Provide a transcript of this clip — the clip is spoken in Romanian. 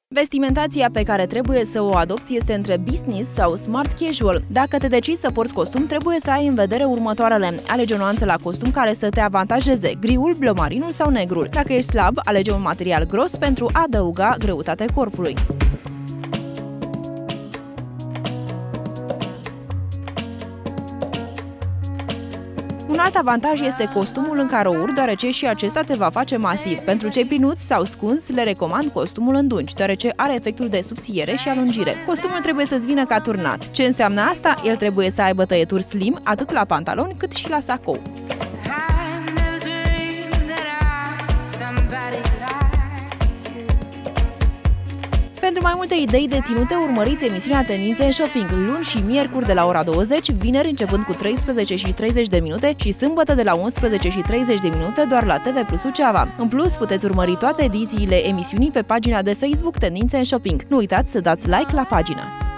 Vestimentația pe care trebuie să o adopți este între business sau smart casual. Dacă te decizi să porți costum, trebuie să ai în vedere următoarele. Alege o nuanță la costum care să te avantajeze, griul, blomarinul sau negrul. Dacă ești slab, alege un material gros pentru a adăuga greutate corpului. Un alt avantaj este costumul în carouri, deoarece și acesta te va face masiv. Pentru cei plinuți sau scunzi, le recomand costumul în dungi, deoarece are efectul de subțiere și alungire. Costumul trebuie să-ți vină ca turnat. Ce înseamnă asta? El trebuie să aibă tăieturi slim, atât la pantaloni cât și la sacou. Pentru mai multe idei de ținute, urmăriți emisiunea Tendințe în Shopping luni și miercuri de la ora 20, vineri începând cu 13:30 și sâmbătă de la 11:30 doar la TV Plus Suceava. În plus, puteți urmări toate edițiile emisiunii pe pagina de Facebook Tendințe în Shopping. Nu uitați să dați like la pagină!